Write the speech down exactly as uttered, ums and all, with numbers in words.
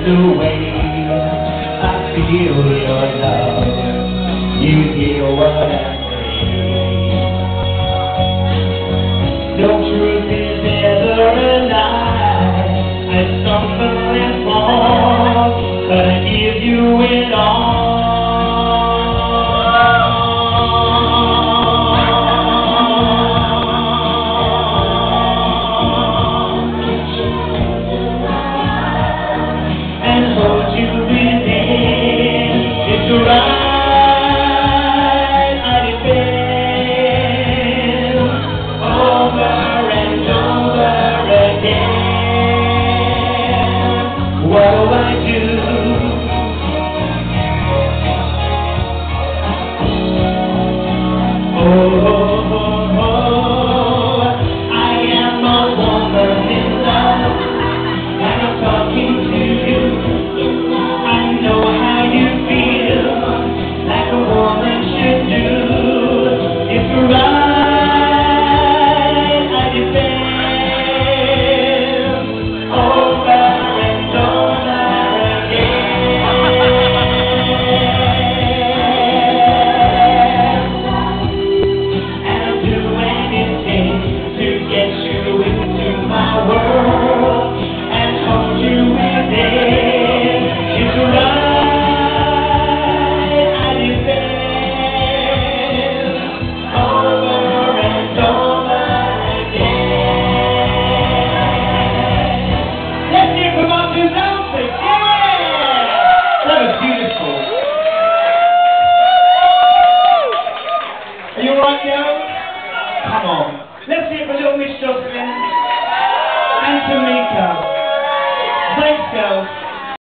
the way I feel your love. You hear what I say. No truth is ever a lie. I stumble and fall, but I give you it all. Are you alright, girls? Come on. Let's hear it for Little Miss Jocelyn and Tameka. Thanks, girls.